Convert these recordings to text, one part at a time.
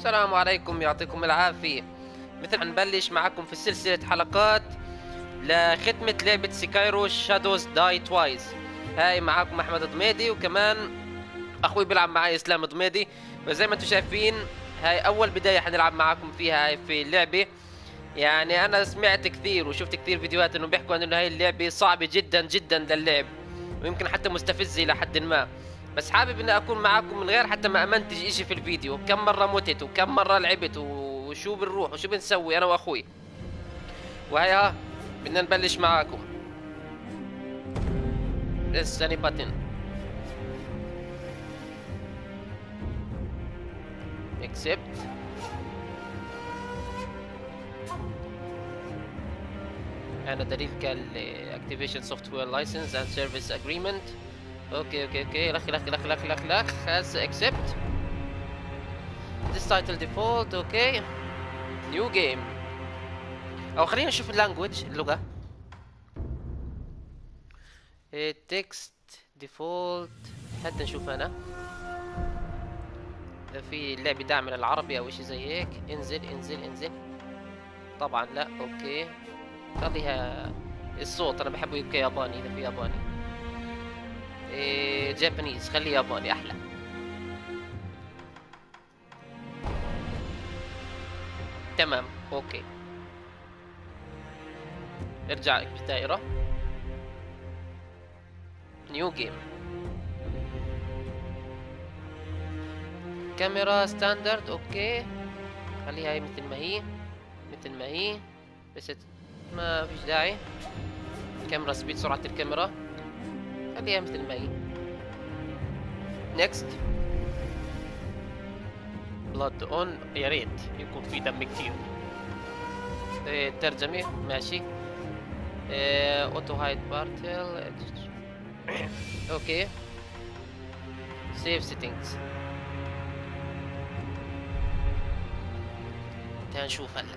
السلام عليكم، يعطيكم العافية. مثل حنبلش معكم في سلسلة حلقات لختمة لعبة سيكايرو شادوز داي توايس. هاي معكم أحمد ضميدي، وكمان أخوي بيلعب معي إسلام ضميدي. وزي ما انتم شايفين هاي أول بداية حنلعب معكم فيها هاي في اللعبة. يعني أنا سمعت كثير وشفت كثير فيديوهات إنه بيحكوا إنه هاي اللعبة صعبة جدا جدا للعب، ويمكن حتى مستفزة إلى حد ما. بس حابب اني اكون معاكم من غير حتى ما امنتج اشي في الفيديو، كم مرة متت وكم مرة لعبت وشو بنروح وشو بنسوي انا واخوي. وهي ها بدنا نبلش معاكم. press any button. accept. انا دليل activation software license and service agreement. اوكي لخ has accept. this title default. اوكي new game. او خلينا نشوف اللانجوج اللغة. text default. حتى نشوف انا اذا في اللعبة داعمة للعربي او اشي زي هيك. انزل. طبعا لا. اوكي خليها الصوت، انا بحبه يبقى ياباني اذا في ياباني. جابانيز، خليه ياباني احلى. تمام اوكي. ارجع بالدائرة. نيو جيم. كاميرا ستاندرد. اوكي خليها هي مثل ما هي بس ما فيش داعي. كاميرا سبيد، سرعة الكاميرا خليها مثل ما هي. نيكست. بلاد اون، يا ريت يكون في دم كتير. ترجمة ماشي. اوتو هايد بارتل. اوكي سيف سيتنجز. هنشوف هلا.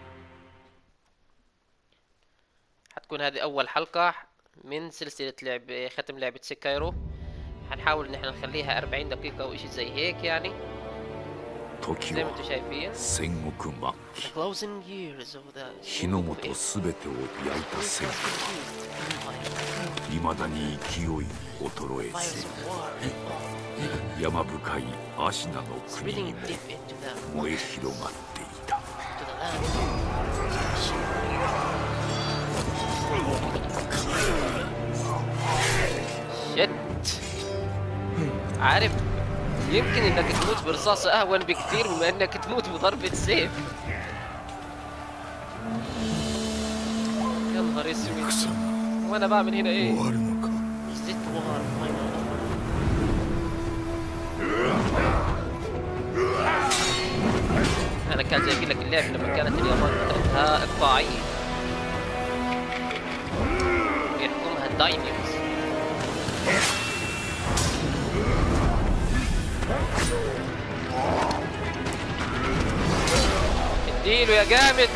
حتكون هذه اول حلقة من سلسلة ختم لعبة سيكايرو. حنحاول ان احنا نخليها 40 دقيقة او اشي زي هيك يعني. زي ما انتم شايفين. The closing years of the 日の本すべてを焼いた戦火はいまだに勢い衰えず山深いアシナの国にも燃え広がっていた。 شت عارف، يمكن انك تموت برصاصة اهون بكثير مما انك تموت بضربة سيف. يا نهار اسود، وانا بعمل هنا ايه؟ زيت وار. انا كان جاي اقول لك اللعبة لما كانت اليابان فترتها اقطاعية يحكمها الدايميوز. اديله يا جامد.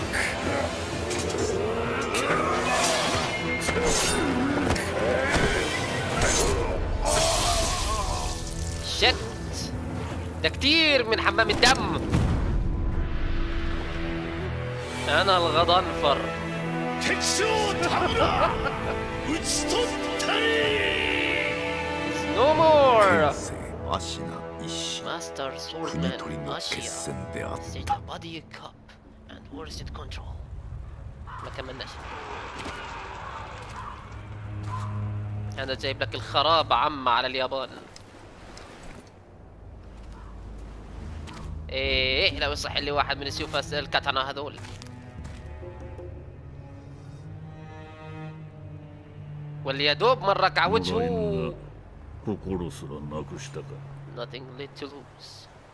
شت، ده كتير من حمام الدم. انا الغضنفر. No more. Master Swordman Ashia set a body cup and worsted control. ما كملناش. أنا جايب لك الخراب عم على اليابان. إيه لو يصح لي واحد من السيوف الكاتانا هذول. واللي يدوب مرك على وجهه. Nothing left to lose.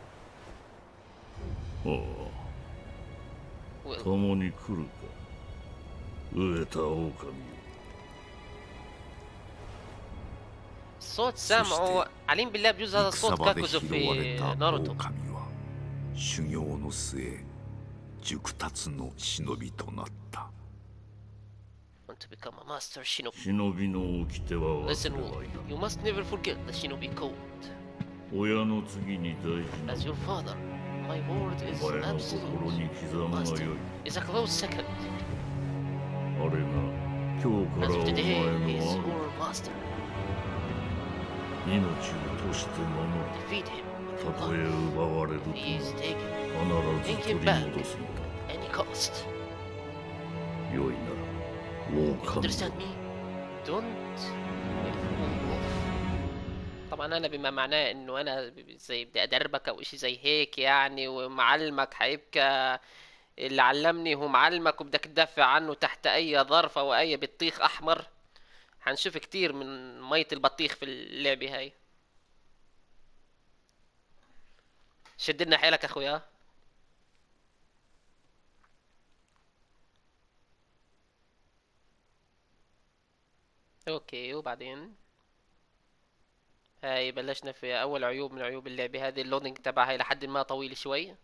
الصوت سامعه عليم بالله، بجوز هذا الصوت كاكوزو في ناروتو. 修行の末熟達の忍びとなった。 Want to become a master shinobi. 忍びの掟は忘 Listen, れ Wolf, ない。 you must never forget the shinobi code. 親の次に大事な As your father, My word is お前の absolute. 心に刻むが Master よい。 is a close second. あれが今日か As ら of お前 today, の he is 主。 your master. 命を賭して守 Defeat him る。 with た your とえ love. 奪われると If he is も taken, 必 bring ず him 取り back 戻すの at any cost. だ。良いならもう You 神 understand me? Don't involve. طبعا انا بما معناه انه انا زي بدي ادربك او اشي زي هيك يعني، ومعلمك حيبقى اللي علمني هو معلمك، وبدك تدافع عنه تحت اي ظرف او اي بطيخ احمر. حنشوف كتير من مية البطيخ في اللعبة هاي. شد لنا حيلك اخويا. اوكي وبعدين هاي بلشنا في اول عيوب من عيوب اللعبة هذه. اللودنج تبعها لحد ما طويل شوي.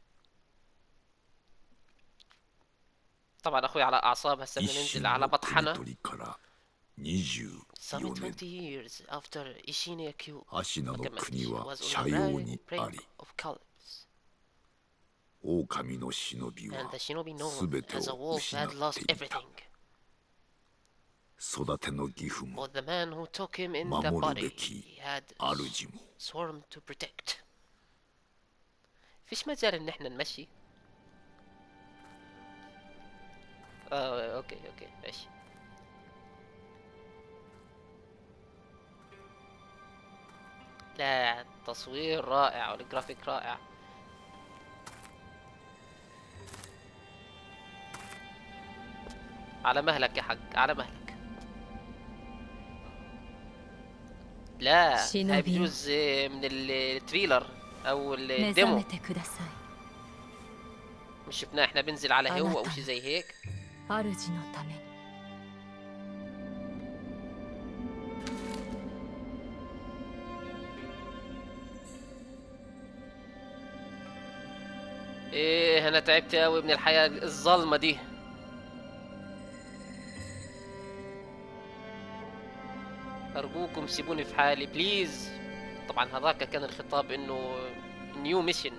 طبعا اخوي على اعصاب، هسه بدنا 維 ننزل 新 على の国 بطحنة. 取りから24 Some 年 20 years after Ishine Q 芦名の国 Wakameshi は was 斜 on the 陽 right に brink あり of collapse, 狼の忍び and は the shinobi known 全て as a を wolf 失っ had lost ていた everything. 育ての義父も But the man who took him in the 守る body, べき he had 主も sworn to protect. فيش مجال ان احنا نمشي. اوكي ماشي. لا التصوير رائع والجرافيك رائع. على مهلك يا حق، على مهلك. لا هاي بجوز من التريلر او 目覚 الديمو. めてください。 مش شفناه احنا بنزل على هو او شي زي هيك. 主のために。 ايه انا تعبت قوي من الحياة الظلمة دي. ارجوكم سيبوني في حالي بليز. طبعا هذاك كان الخطاب انه نيو ميشن،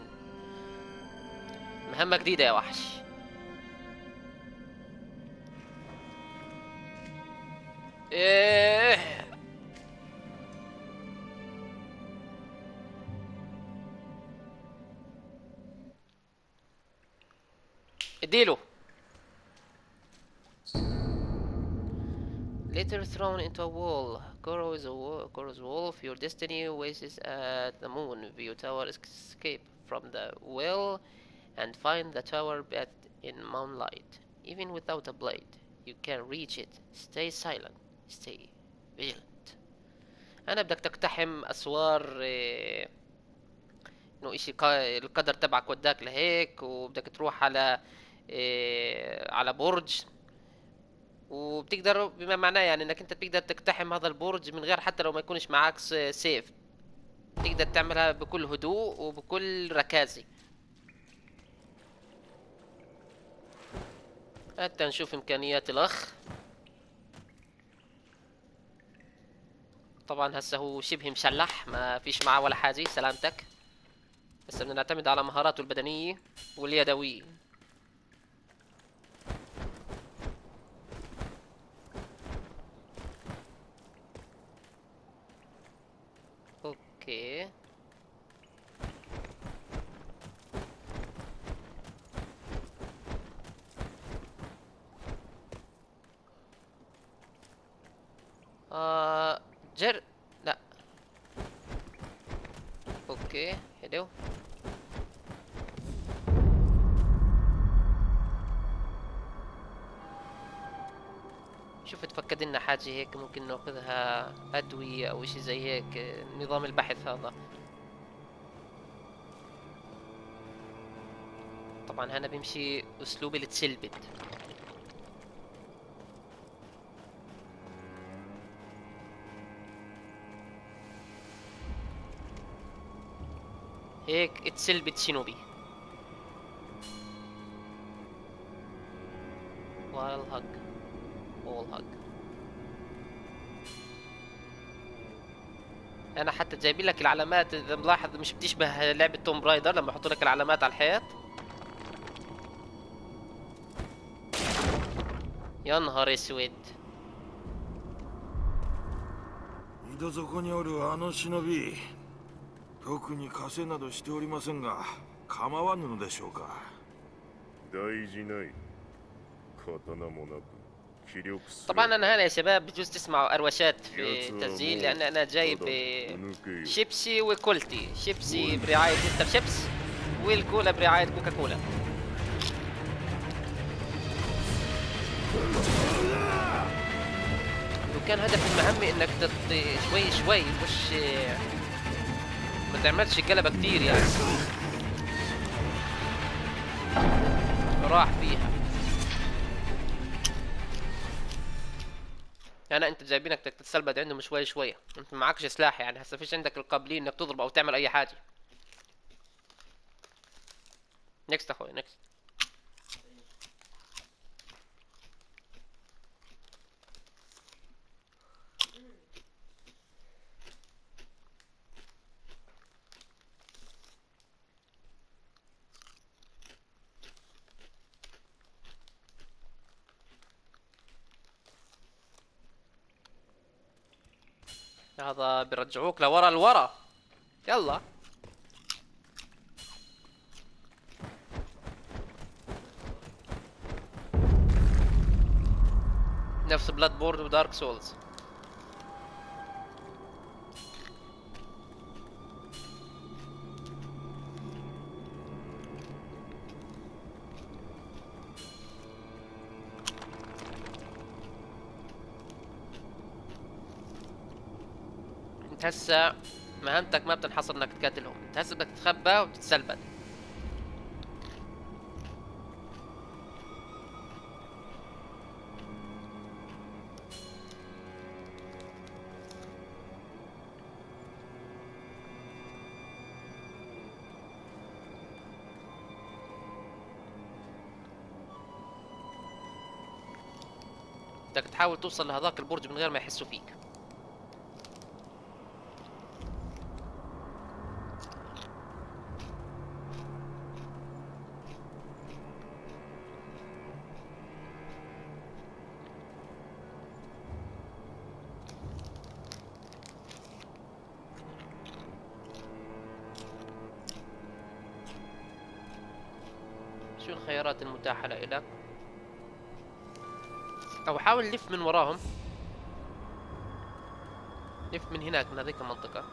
مهمة جديدة يا وحش. ايه اديله. Later thrown into a wall. Goro is Goro's wolf. Your destiny waits at the moon. View tower escape from the well and find the tower bathed in moonlight. Even without a blade, you can reach it. Stay silent. Stay vigilant. أنا بدك تقتحم أسوار إنه إشي القدر تبعك وداك لهيك، وبدك تروح على على برج، وبتقدر بما معناه يعني انك انت بتقدر تقتحم هذا البرج من غير حتى لو ما يكونش معاك سيف. تقدر تعملها بكل هدوء وبكل ركازة. حتى نشوف امكانيات الاخ. طبعا هسه هو شبه مشلح، ما فيش معاه ولا حاجة. سلامتك. هسه بدنا نعتمد على مهاراته البدنية واليدوية. اوكي لا اوكي حلو. شوف تفكد لنا حاجة هيك ممكن ناخذها أدوية أو إشي زي هيك. نظام البحث هذا طبعا هنا بيمشي أسلوب التسلبت. هيك اتسلبت شينوبي. وايل هاج وول هاج. انا حتى جايبين لك العلامات، اذا ملاحظ مش بتشبه لعبة توم برايدر لما يحطوا لك العلامات على الحيط. يا نهار اسود. 井戸底におるあの忍び、特に加勢などしておりませんが構わぬのでしょうか。 大事ない刀もなく気力すら طبعا انا هنا يا شباب بجوز تسمعوا اروشات في التسجيل، لان انا جايب شيبسي وكولتي. شيبسي برعاية مستر شيبس، والكولا برعاية كوكا كولا. وكان هدف المهمة انك شوي شوي، مش ما تعملش قلبة كتير يعني. راح فيها. يعني انت جايبينك تتسلبد عندهم شوي شوي، انت معكش سلاح يعني، هسه فيش عندك القابلية انك تضرب او تعمل اي حاجة. نكست اخوي نكست. هذا بيرجعوك لورا لورا. يلا. نفس بلاد بورد ودارك سولز. انت هسه مهمتك ما بتنحصر انك تقاتلهم، انت هسه بدك تتخبى وتتسلبد. بدك تحاول توصل لهذاك البرج من غير ما يحسوا فيك. شو الخيارات المتاحة لك؟ او حاول لف من وراهم، لف من هناك من هذيك المنطقة.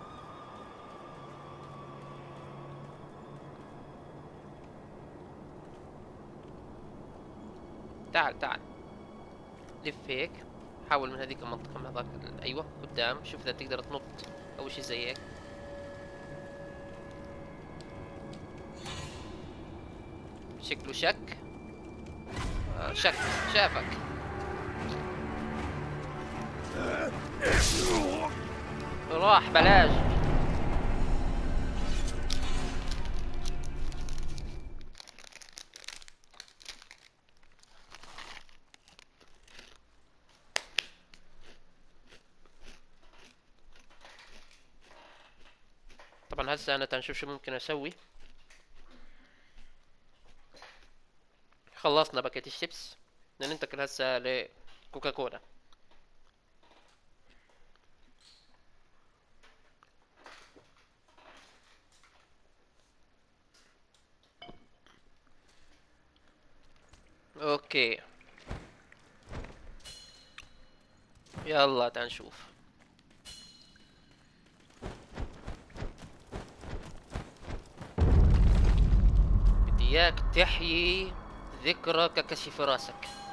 تعال تعال لف هيك، حاول من هذيك المنطقة من هذاك ايوه قدام، شوف اذا تقدر تنط او شي زي هيك. شكله شك. شك شافك. راح بلاش. طبعا هسه انا تنشوف شو ممكن اسوي. خلصنا باكيت الشيبس، ننتقل هسه لكوكا كولا. اوكي يلا تعال نشوف. بدي اياك تحيي ذكرى ككشف راسك.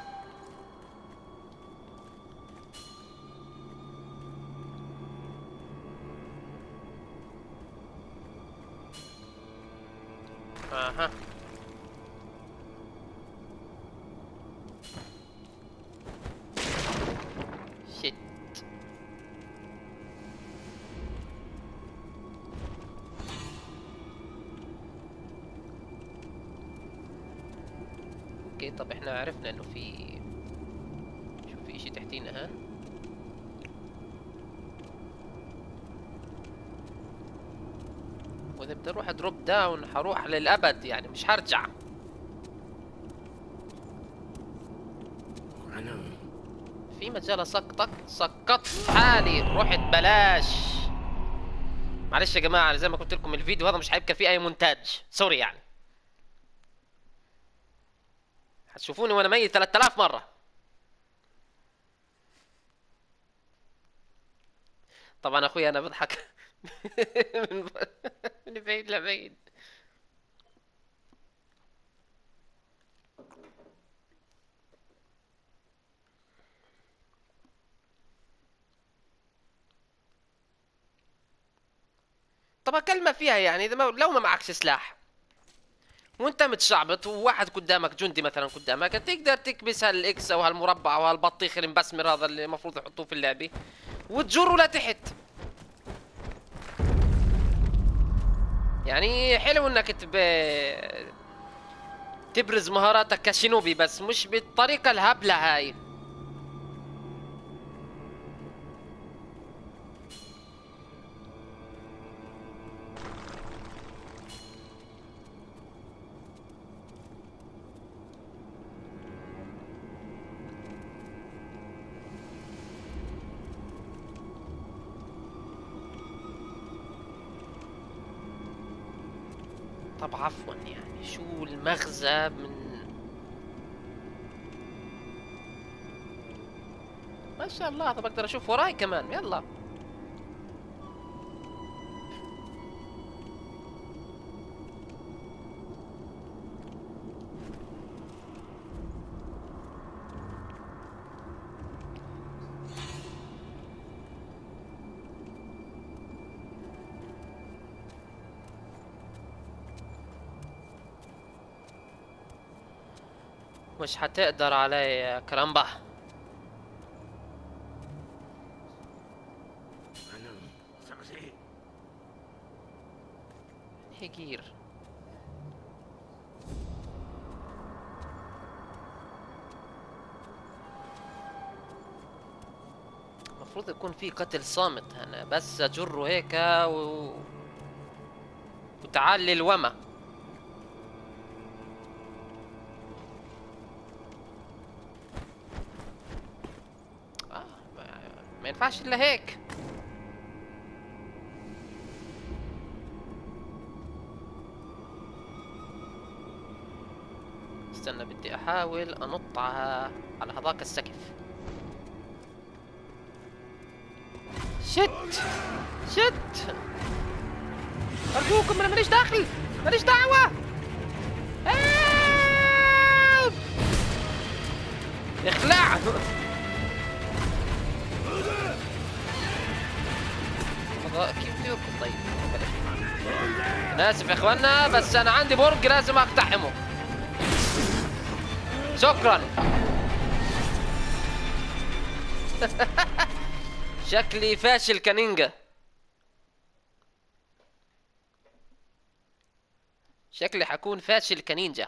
اها شيت. اوكي طب احنا عرفنا انه في، شوف في اشي تحتينا. ها واذا بدي اروح دروب داون حروح للابد يعني، مش هرجع. في مجال اسقطك، سقطت حالي، رحت بلاش. معلش يا جماعه، انا زي ما قلت لكم الفيديو هذا مش هيبقى فيه اي مونتاج، سوري يعني. هتشوفوني وانا ميت 3000 مره. طبعا اخوي انا بضحك من بعيد لبعيد. طب كلمة فيها يعني، إذا لو ما معكش سلاح وانت متشعبط وواحد قدامك جندي مثلا قدامك، تقدر تكبس هالاكس او هالمربع او هالبطيخ المبسمر هذا اللي المفروض يحطوه في اللعبة وتجره لتحت. يعني حلو انك تبرز مهاراتك كشينوبي، بس مش بالطريقة الهبلة هاي. طب عفوا يعني شو المغزى من ما شاء الله. طب اقدر اشوف وراي كمان، يلا. مش هتقدر علي يا كرامبا. هيجير المفروض يكون في قتل صامت. انا بس اجره هيك وتعال للوما. ما ينفعش الا هيك. استنى بدي احاول انط على هذاك السقف. شت شت ارجوكم، انا ماليش داخل، ماليش دعوة. اخلع. كيف بدي اركض؟ طيب بلاش. انا اسف يا اخوانا، بس انا عندي برج لازم اقتحمه. شكرا. شكلي فاشل كنينجا، شكلي حكون فاشل كنينجا.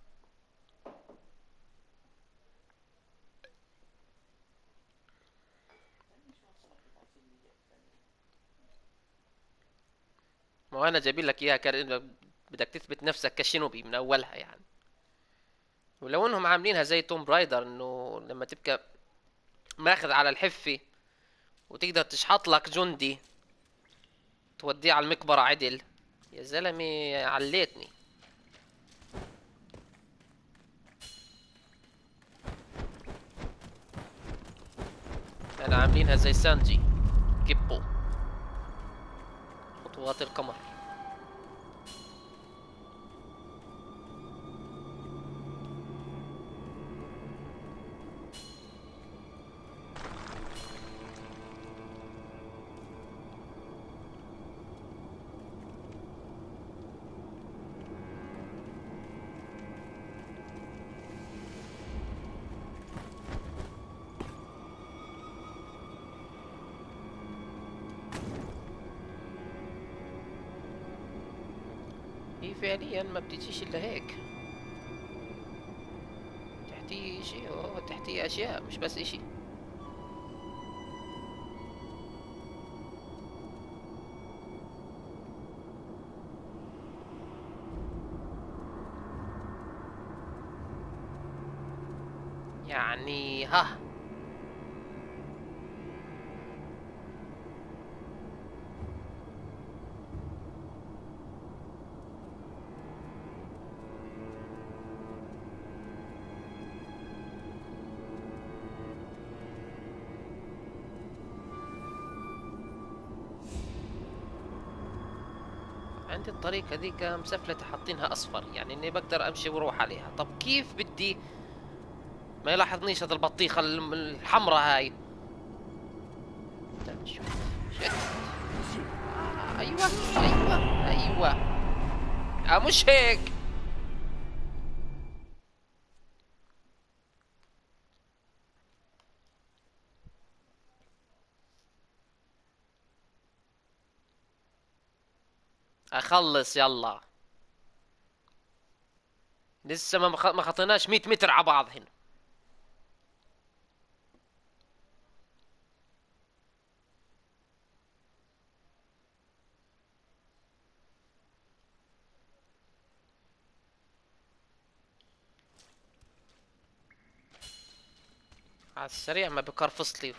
ما هو انا جايبين لك اياها بدك تثبت نفسك كشينوبي من اولها يعني. ولو انهم عاملينها زي توم برايدر، انه لما تبقى ماخذ على الحفة وتقدر تشحط لك جندي توديه على المقبرة عدل. يا زلمي عليتني. انا عاملينها زي سانجي كيبو، خطوات القمر. هي فعليا ما بتجيش الا هيك. تحتي اشي، تحتي اشياء مش بس اشي. يعني ها. عندي الطريقة ذيك مسفلتة حاطينها أصفر، يعني إني بقدر أمشي وأروح عليها. طب كيف بدي ما يلاحظنيش هذا البطيخة الحمراء هاي؟ تعال نشوف. شت. أيوة أيوة أيوة. مش هيك. أخلص يلا. لسه ما خطيناش 100 متر على بعض هنا. على السريع ما بكرفص لي.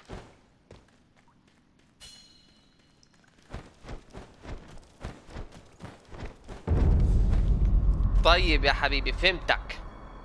طيب يا حبيبي فهمتك.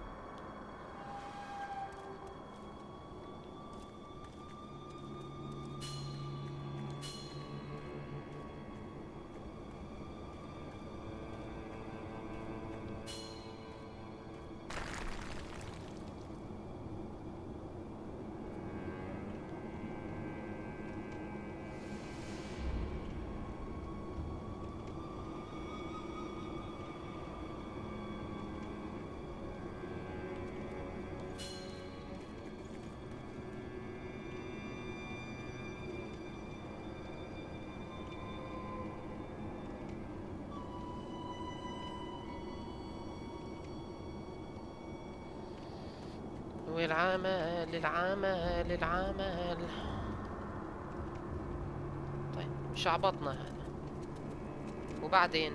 والعمل العمل العمل. طيب شعبطنا هذا وبعدين.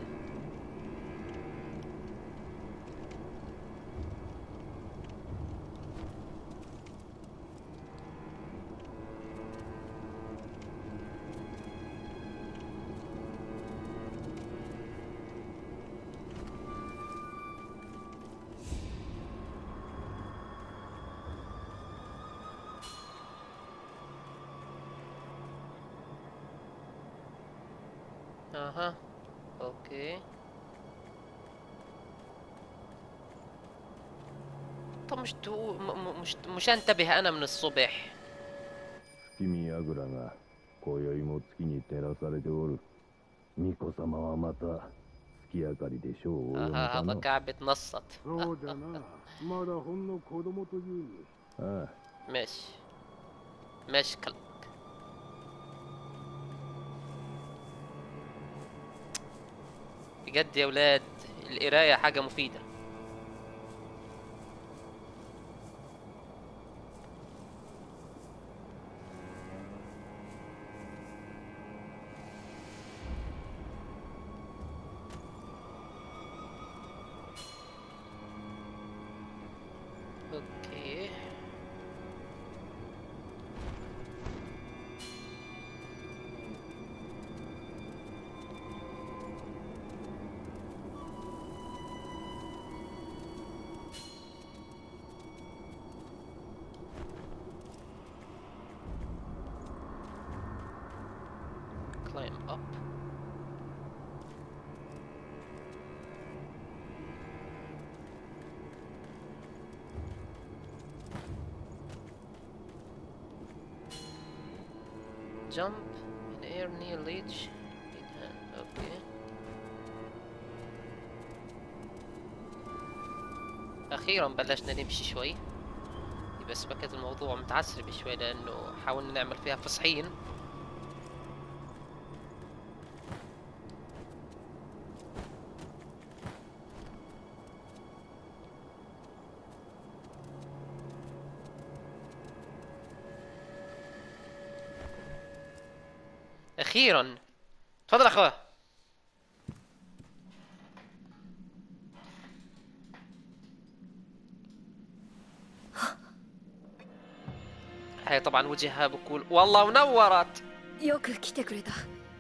اها اوكي. طب مش انتبه انا من الصبح. 月見櫓が今宵も月に照らされておる。巫女様はまた月明かりでショーを終え اها た هذا の。 قاعد بيتنصت. そうだな。まだほんの子供というに。 ああ ماشي ماشي كلامك. بجد يا ولاد القراية حاجة مفيدة. اوكي climb up. Jump in air near ledge in hand. اوكي اخيرا بلشنا نمشي شوي. بس بكت الموضوع متعسر شوي لانه حاولنا نعمل فيها فصحين. اخيرا تفضل اخوه. هاي طبعا وجهها بقول والله منورت. よく来てくれた。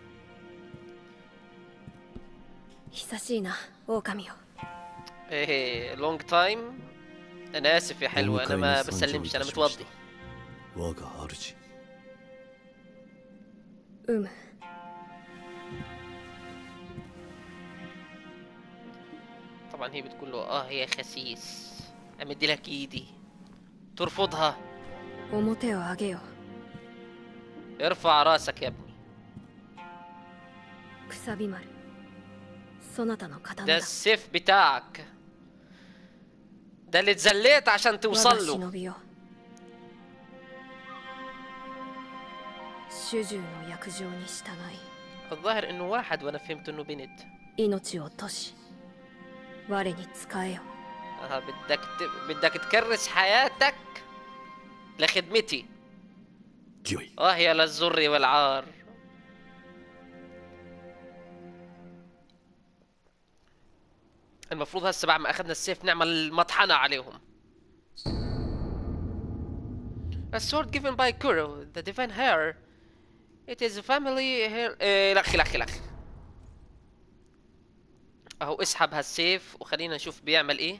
久しいな狼よ。 ايه لونج تايم. انا اسف يا حلوة، انا ما بسلمش، انا متوضي. 我が主。 うむ。 طبعا هي بتقول له اه يا خسيس، امدي لك ايدي. ترفضها. 表を上げよ。 ارفع راسك يا ابني. くさび丸。そなたの刀 ده だ。 السيف بتاعك، ده اللي اتزليت عشان 我が توصل له. 忍びよ。主従の約定に従い。 الظاهر انه واحد وانا فهمت انه بنت. 命を落とし。我に仕えよ。 بدك تكرس حياتك لخدمتي. 御意。 يا للزر والعار. المفروض هسه بعد ما اخذنا السيف نعمل مطحنة عليهم. A sword given by Kuro, the divine hair. It is a family hair. لخ اهو اسحب هالسيف وخلينا نشوف بيعمل ايه.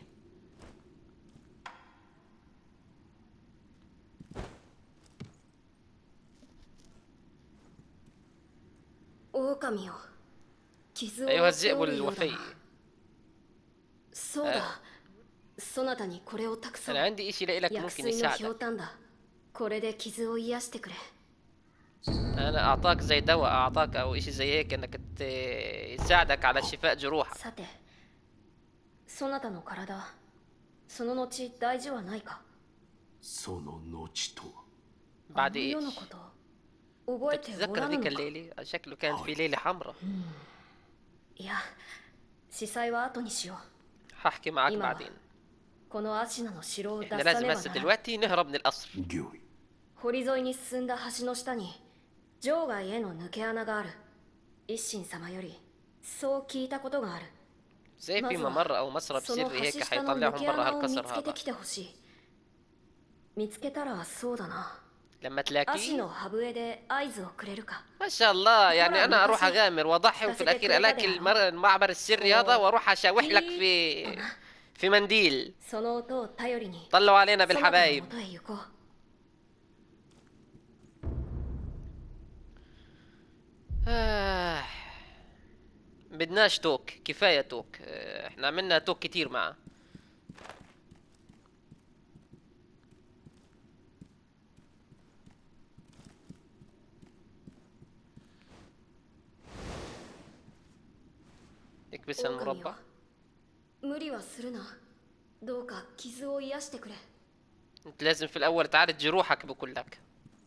狼よ。傷を ايها 負って الذئب おるようだ الوفي. な。そうだ。そなたにこれを託そう。 انا عندي اشي لإلك 薬 ممكن 水の يساعدك. ひょうたんだ。これで傷を癒してくれ。 انا اعطاك زي دواء، اعطاك او اشي زي هيك انك يساعدك على شفاء جروحك. さて、そなたの体、その後大事はないか。 その後とは。 بعد あの世の ايش؟ こと覚えてお تتذكر らぬ ذيك のか。 الليلة؟ شكله كانت في ليلة حمراء. いや、司祭は後にしよ حاحكي معك إيما. بعدين. う。このアシナの城を出 احنا さ لازم ねば هسه ならん。 دلوقتي نهرب من القصر. 御意。 堀沿いに進んだ橋の下に場外への抜け穴がある。一心様よりそう聞いたことがある。 زي ま في ずは ممر او مسرب その سري 橋 هيك 下の抜 حيطلعهم け برا 穴を見 هالقصر つけて هذا. きてほしい。見つけたらそうだな。 لما 足 تلاقيه のハブエで合図をくれるか。 ما شاء الله، يعني مرة انا اروح مكسي. اغامر واضحي وفي الاخير الاقي المعبر السري هذا واروح اشاوح لك في منديل. その音を頼りに طلعوا علينا そなたの بالحبايب. 元へ行こう。 بدناش توك، كفاية توك. احنا عملنا توك كتير معه. اكبس 狼 المربع. よ無理はするな。どうか傷を癒してくれ。 انت لازم في الاول تعالج جروحك بقول لك.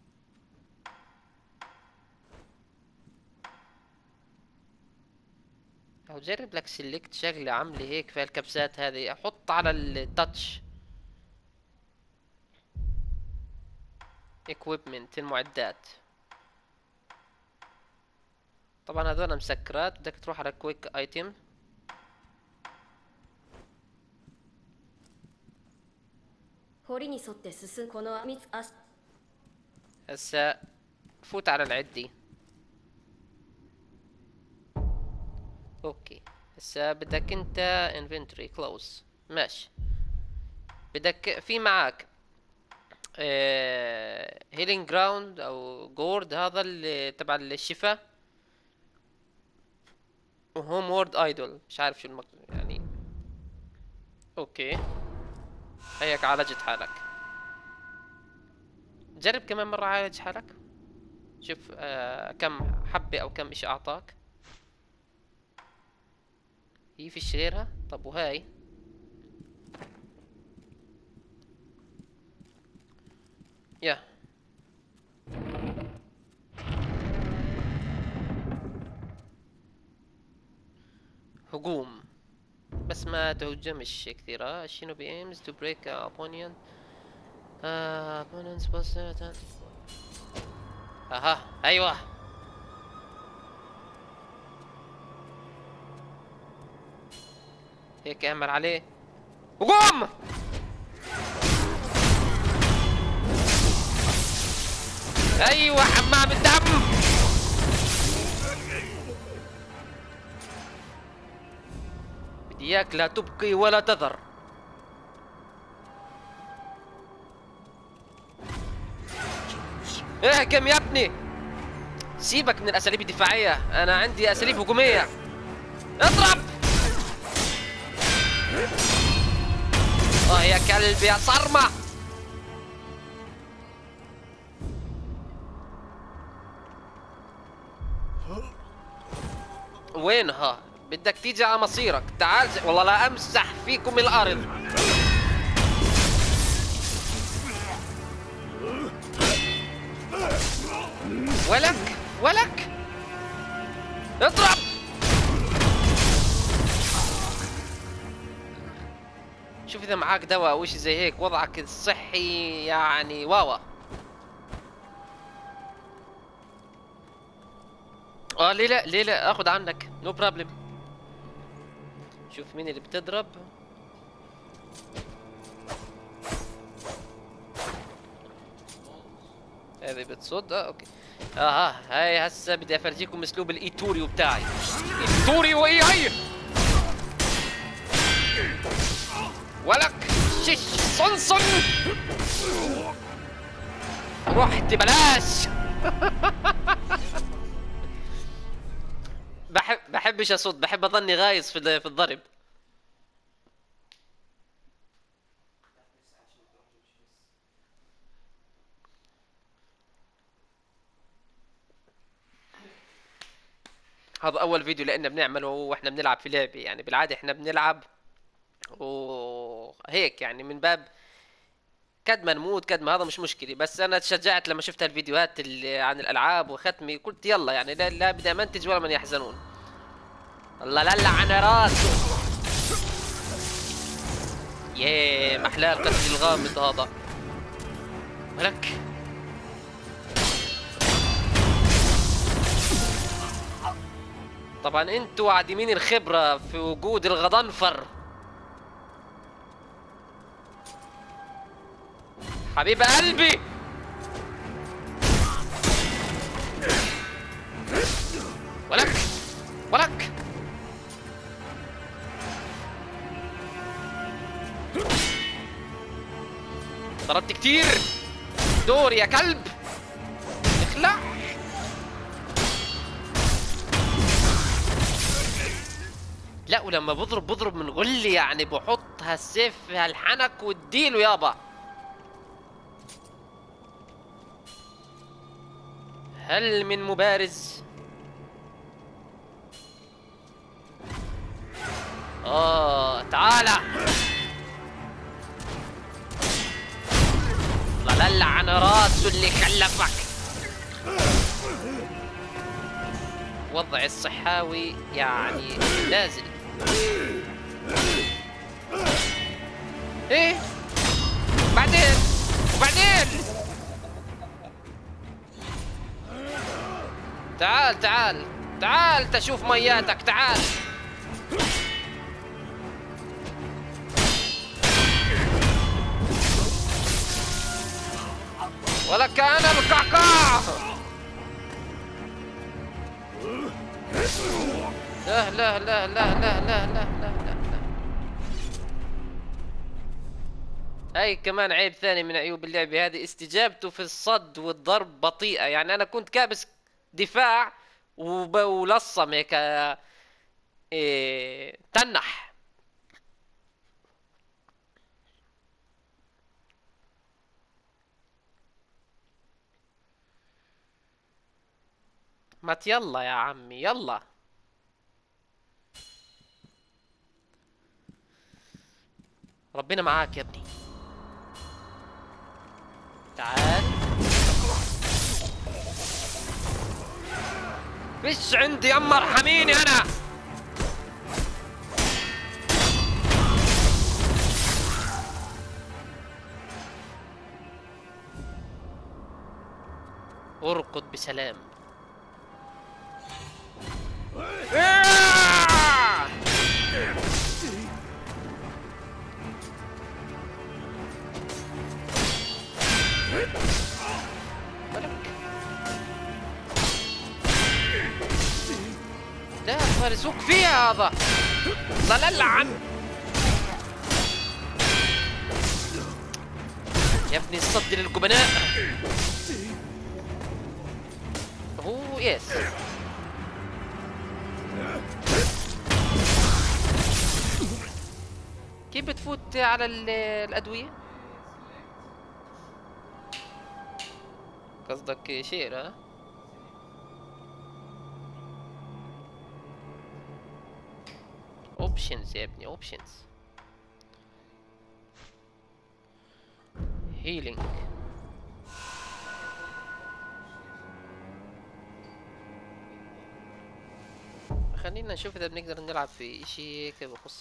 او جرب لك سلكت شغلة عاملة هيك في الكبسات هذه، احط على التاتش equipment المعدات. طبعا هذول مسكرات، بدك تروح على كويك ايتم. 堀に沿って進んこの網つ足 هسا فوت على العدي. اوكي هسا بدك انت انفنتوري كلوز. ماشي. بدك في معاك هيلينج جراوند او جورد، هذا اللي تبع الشفاء، وهوم وورد ايدول، مش عارف شو يعني. اوكي هيك عالجت حالك. جرب كمان مرة عالج حالك. شوف كم حبة او كم اشي اعطاك. هي في غيرها؟ طب وهاي؟ يا هجوم، بس ما تهجمش كثير. شينوبي aims to break opponent opponent's position. اها ايوه. هيك اعمل عليه هجوم. ايوه حمام الدم. بدي اياك لا تبقي ولا تذر. اهجم يا ابني. سيبك من الاساليب الدفاعيه، انا عندي اساليب هجوميه. اضرب. يا كلب يا صرمه. وينها؟ بدك تيجي على مصيرك. تعال والله لا امسح فيكم الارض. ولك اضرب. شوف اذا معاك دواء او شيء زي هيك وضعك الصحي يعني واوا. ليه لا اخذ عنك نو بروبلم. شوف مين اللي بتضرب. هذه بتصد. اوكي. هاي هسه بدي افرجيكم اسلوب الايتوريو بتاعي. ايتوريو هي ولك شش صنصن. رحت بلاش. بحبش اصد، بحب اظني غايص في الضرب. هذا اول فيديو لان بنعمله واحنا بنلعب في لعبه، يعني بالعاده احنا بنلعب وهيك يعني من باب قد ما نموت قد ما هذا مش مشكله. بس انا تشجعت لما شفت الفيديوهات اللي عن الالعاب وختمي، قلت يلا يعني لا بدي امنتج ولا من يحزنون. الله لا لعن راسه. ياه محلاه القتل الغامض هذا. ولك طبعا انتوا عديمين الخبره في وجود الغضنفر. حبيب قلبي. ولك ضربت كتير. دور يا كلب. اخلع. لا ولما بضرب من غلي يعني بحط هالسيف في هالحنك واديله يابا. هل من مبارز؟ تعالى. لا لعن راسه اللي خلفك. وضع الصحاوي يعني نازل. ايه وبعدين تعال تشوف مياتك. تعال ولك انا القعقاع. لا. هاي كمان عيب ثاني من عيوب اللعبة هذه، استجابته في الصد والضرب بطيئة. يعني أنا كنت كابس دفاع ولصم هيك تنح. مات يلا يا عمي يلا. ربنا معاك يا ابني. تعال. فيش عندي يما ارحميني انا. ارقد بسلام. صار يسوق فيها هذا. لا لعن يا ابني الصد للجبناء. هو يس كيف بتفوت على الأدوية؟ قصدك شير ها؟ اوبشنز يا ابني اوبشنز. هيلينج. خلينا نشوف اذا بنقدر نلعب في اشي هيك بخص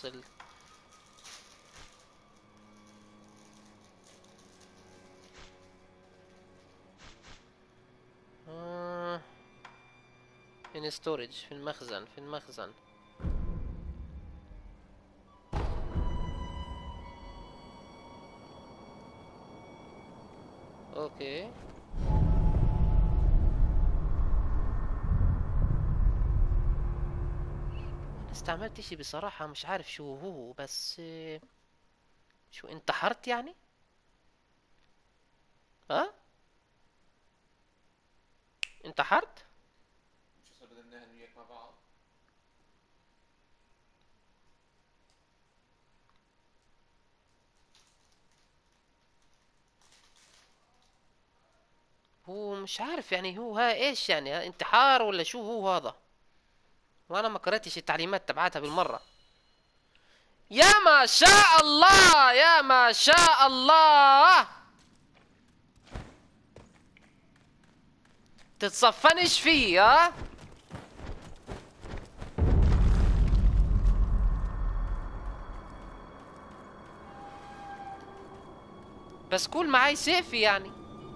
in storage في المخزن. اوكي انا استعملت اشي بصراحة مش عارف شو هو، بس شو انتحرت يعني؟ ها؟ انتحرت؟ شو صار بدنا انا وياك مع بعض؟ هو مش عارف يعني هو ها ايش يعني، ها انتحار ولا شو هو هذا؟ وانا ما قرأتش التعليمات تبعتها بالمرة. يا ما شاء الله يا ما شاء الله، تتصفنش فيه ها؟ بس كل معاي سيفي يعني.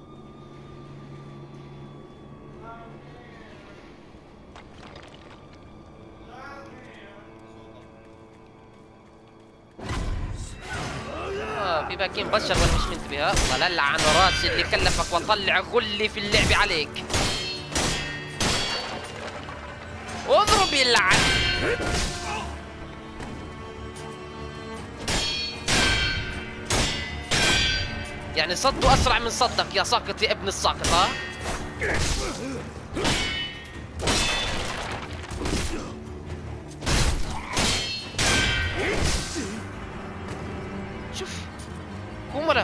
في باكين بشر ولا مش منتبه؟ والله لعن راسي اللي كلفك واطلع غلي في اللعب عليك. اضرب يلعن. يعني صده اسرع من صدك يا ساقط يا ابن الساقط ها؟ شوف كومرا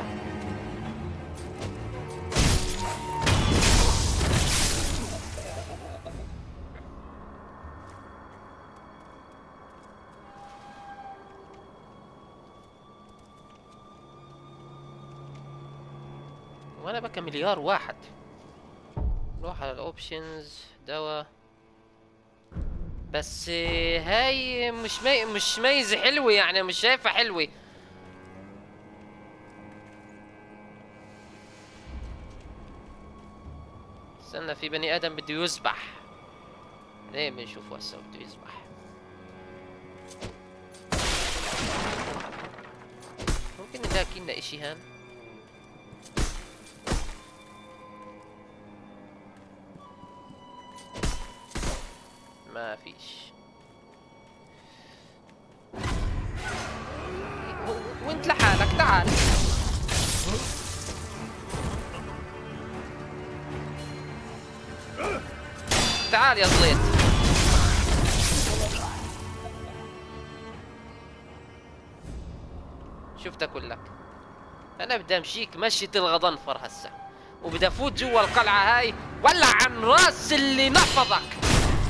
وانا بكى مليار واحد. نروح على الاوبشنز دواء. بس هاي مش ميزة حلوة يعني، مش شايفها حلوة. استنى في بني ادم بده يذبح. ليه ما نشوفه هسه بده يذبح. ممكن نلاقي لنا اشي هان. ما فيش. وانت لحالك تعال. تعال يا زليط. شفتك لك. انا بدي امشيك مشية الغضنفر هسه، وبدي افوت جوا القلعة هاي ولع عن راس اللي نفضك.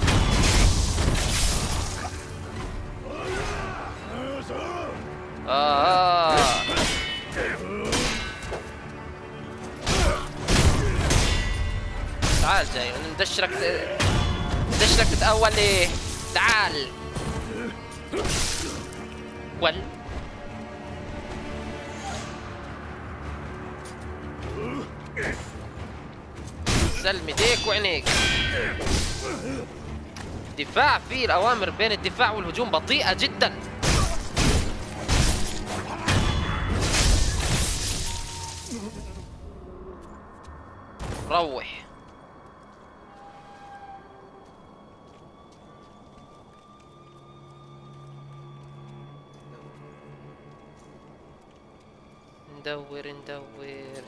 تعال جاي ندشرك تتأول ليه؟ تعال. سلم ايديك وعينيك. دفاع فيه الأوامر بين الدفاع والهجوم بطيئة جدا. روح. ندور ندور.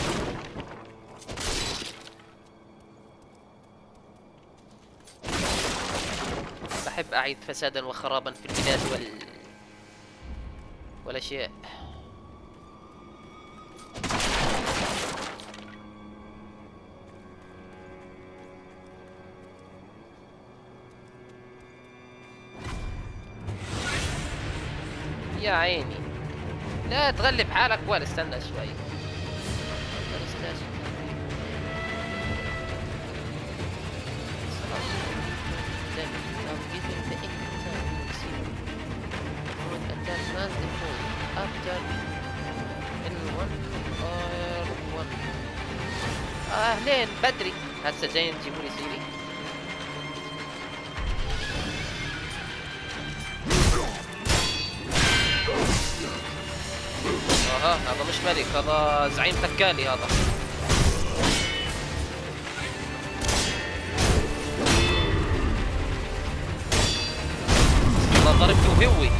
بحب أعيد فسادا وخرابا في البلاد والأشياء. يا عيني لا تغلب حالك ولا استنى شوي. اهلين بدري هسه جايين تجيبوا لي سيري. هذا مش ملك، هذا زعيم تكالي هذا. والله ضربته هوي.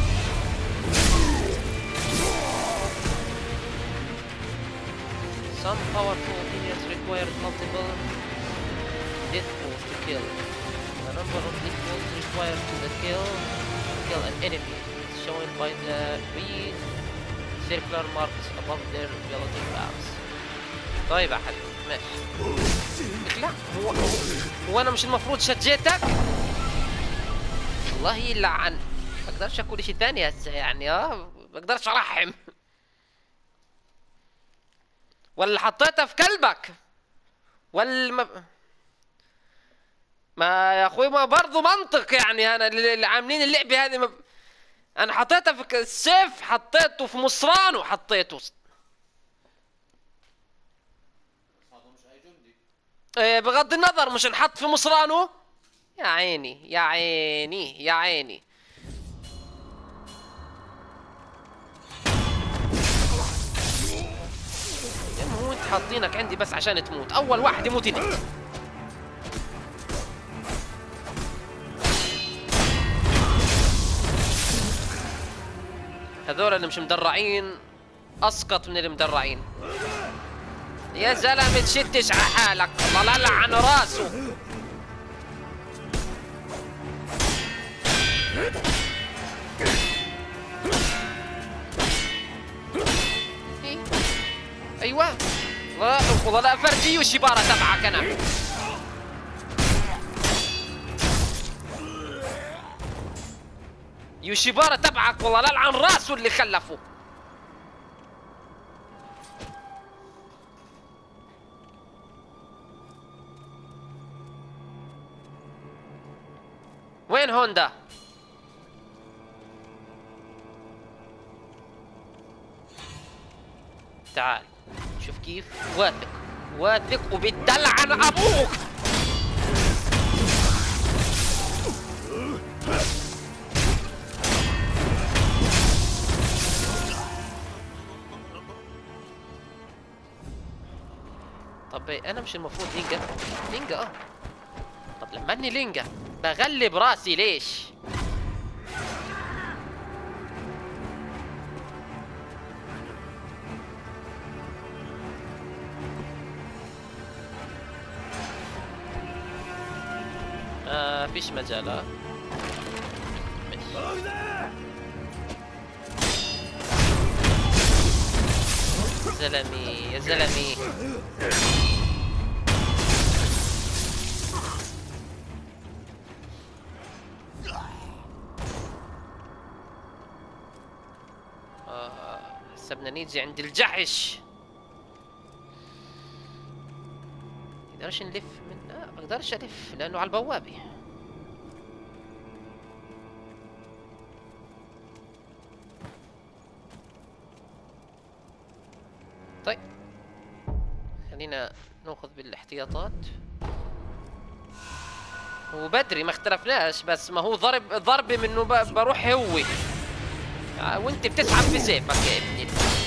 Some powerful opinions required multiple death pools to kill. The number of death pools required to kill an enemy is shown by the red circular marks above their relative maps. طيب يا حبيبي ماشي. لا هو انا مش المفروض شجيتك؟ الله يلعن. ما اقدرش اقول شيء ثاني هسه يعني. ما اقدرش ارحم. ولا حطيتها في كلبك ولا ما يا اخوي ما برضه منطق يعني. انا اللي عاملين اللعبه هذه انا حطيتها في السيف، حطيته في مصرانه، حطيته بغض النظر مش نحط في مصرانه. يا عيني يا عيني يا عيني. يموت حاطينك عندي بس عشان تموت. اول واحد يموت انت. هذول اللي مش مدرعين اسقط من المدرعين. يا زلمه تشتش على حالك الله لا لعن راسه. ايوه والله لا فرجي وشبارة تبعك انا. يوشيبارا تبعك والله لا لعن راسه اللي خلفه. وين هوندا؟ تعال شوف كيف واثق واثق وبتدلع عن ابوك. طب انا مش المفروض لينجا؟ لينجا طب لما اني لينجا بغلب راسي ليش؟ فيش مجال. زلمي يا زلمي هسه بدنا نيجي عند الجحش. نقدرش نلف من ما اقدرش الف لانه على البوابه. طيب خلينا ناخذ بالاحتياطات. وبدري ما اختلفناش بس ما هو ضربي منه بروح هو وانت بتسحب في سيفك يا ابني.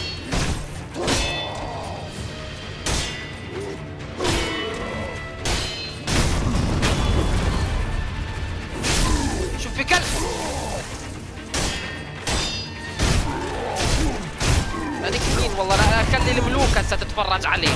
شوف في كلب هذيك مين والله لا خلي الملوك هسه تتفرج عليه.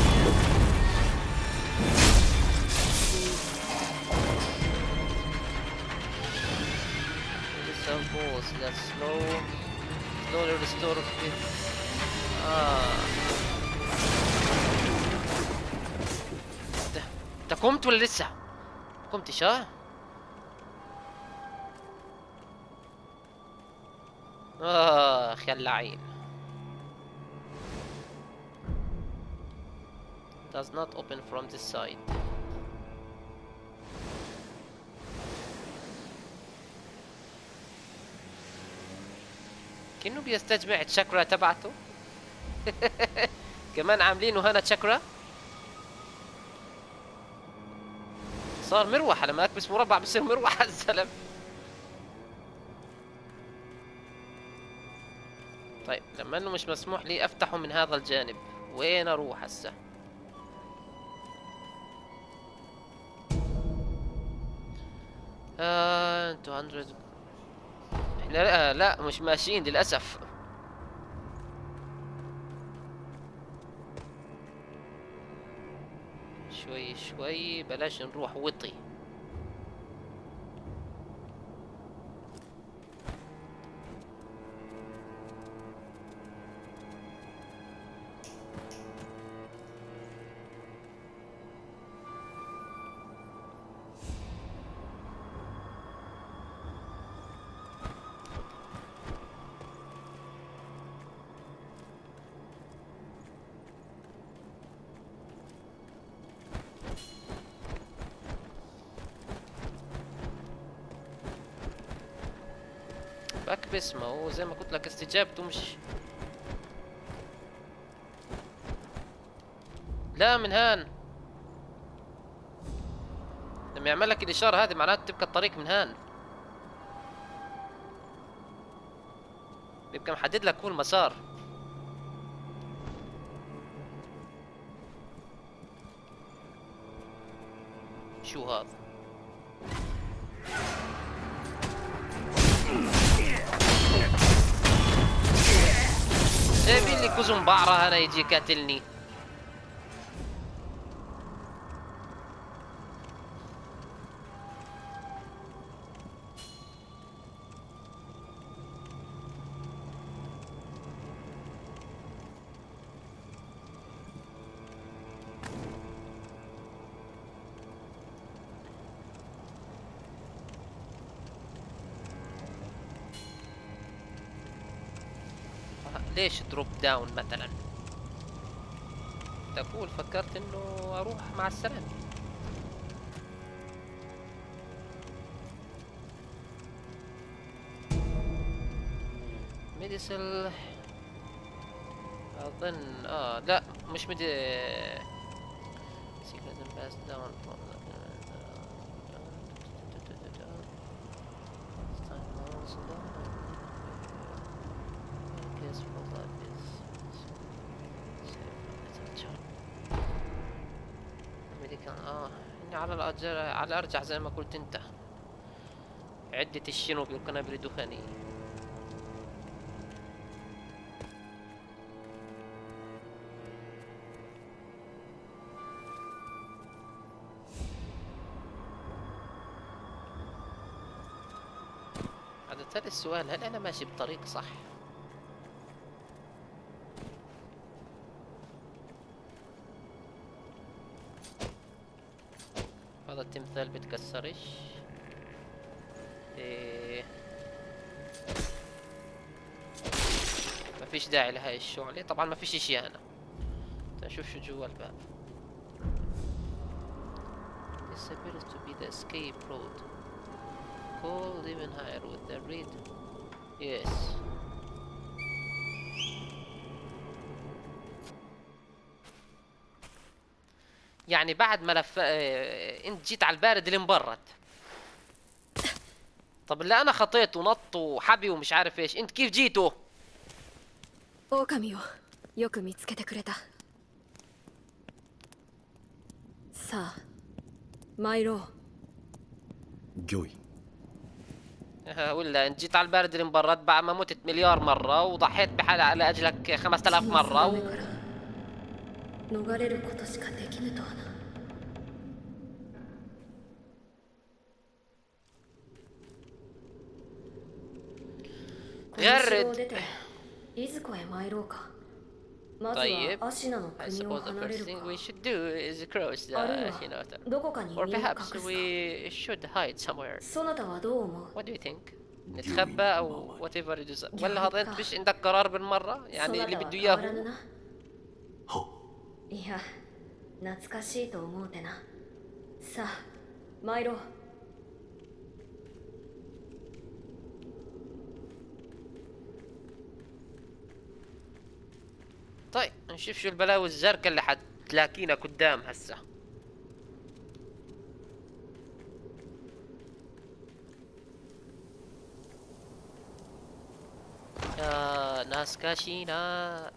انت قمت ولا لسه؟ قمتش ها؟ اخ يا اللعين. Does not open from this side. كأنه بيستجمع الشاكرا تبعته. كمان عاملينه هنا تشاكرا. صار مروحة لما اكبس مربع بصير مروحة الزلم. طيب لما انه مش مسموح لي افتحه من هذا الجانب، وين اروح هسه؟ انتو 100. احنا لا مش ماشيين للاسف. شوي شوي بلاش نروح وطي. بكبس، ما هو زي ما قلت لك استجابته مش. لا من هان لما يعمل لك الاشاره هذه معناته تبقى الطريق من هان، بيبقى محدد لك هو المسار. شو هذا؟ جايبين لي كوزن بعرة هنا يجي كاتلني. ليش دروب داون مثلا؟ تقول فكرت انه اروح مع السلامة. ميديسل اظن لا مش على الارجح زي ما قلت انت، عدة الشينوبي والقنابل الدخانية. هذا تالي السؤال، هل انا ماشي بطريق صح؟ هذا التمثال بتكسرش. ما فيش داعي لهاي الشغلة، طبعا ما فيش اشي هنا. نشوف شو جوا الباب. This appears to be the escape road. Call even higher with the read. Yes. يعني بعد ما انت جيت على البارد اللي مبرد. طب اللي انا خطيت ونط وحبي ومش عارف ايش، انت كيف جيتوا؟ 狼よ、よく見つけてくれた。さあ、参ろう。 جوي ولا انت جيت على البارد اللي مبرد بعد ما متت مليار مرة وضحيت بحالة لاجلك 5000 مرة 逃れることしかできぬとはな。この城を出ていずこへ参ろうか。まずは طيب アシナの I 国を suppose the 離れ first る thing か。 we should do is cross あるい the は Hinata. どこかに身を Or 隠 perhaps すか。 we should hide somewhere. そなたはどう思う？ What do you think? نتخبى أو whatever it is. ولا هذا أنت مش عندك قرار بالمرة؟ そ يعني な اللي たは بده 変わら إياه ぬ هو. な。いや、懐かしいと思うてな。さあ、参ろう。 طيب نشوف شو البلاوي الزرقاء اللي حتلاقينا قدام هسه. يا ناس كاشينا.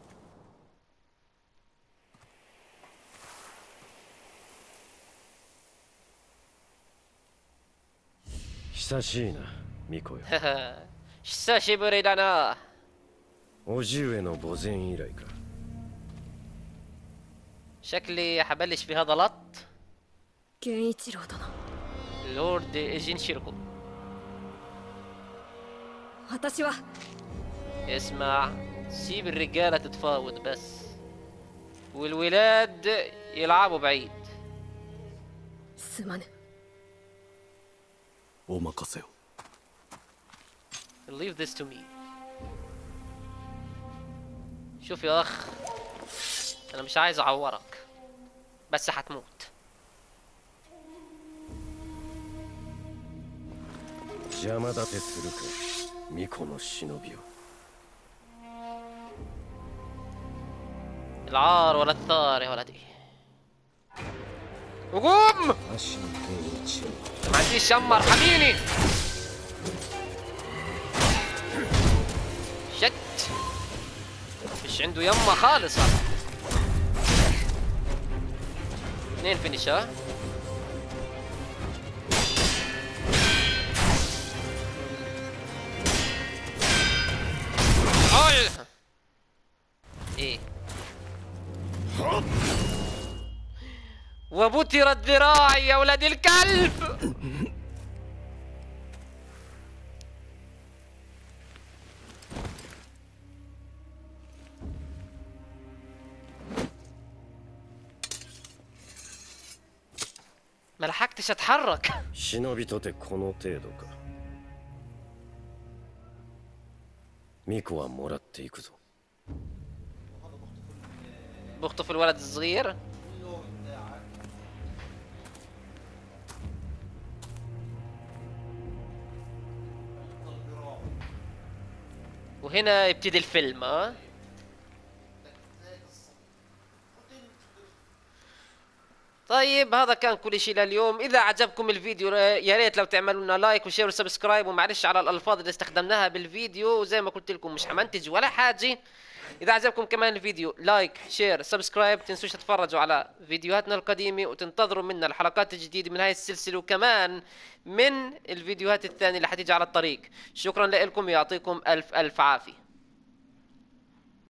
久しいな巫女よ。 久しぶりだな。 叔父上の墓前以来か。 شكلي حبلش فيها غلط. 源一郎殿、 لورد ايجين شيركو. 私は اسمع، سيب الرجالة تتفاوض بس والولاد يلعبوا بعيد. すまぬ。 お任せを。 Leave this to me. شوف يا اخ، انا مش عايز اعورك بس حتموت. 邪魔立てするか巫女の忍びを。 العار ولا الثار يا ولدي. وقوم. 足の源一郎。 ما عنديش شمر حميني. شت مش عنده يمه خالص هذا. 2 فينيشر. ايه وبترت ذراعي يا ولد الكلب. ما لحقتش اتحرك. 忍びとてこの程度か。巫女はもらっていくぞ。 بخطف الولد الصغير. وهنا يبتدي الفيلم. طيب هذا كان كل شيء لليوم. اذا عجبكم الفيديو يا ريت لو تعملوا لنا لايك وشير وسبسكرايب، ومعلش على الالفاظ اللي استخدمناها بالفيديو، وزي ما قلت لكم مش حمنتج ولا حاجه. اذا عجبكم كمان الفيديو لايك شير سبسكرايب، تنسوش تتفرجوا على فيديوهاتنا القديمه وتنتظروا منا الحلقات الجديده من هاي السلسله وكمان من الفيديوهات الثانيه اللي حتيجي على الطريق. شكرا لكم، يعطيكم الف الف عافيه.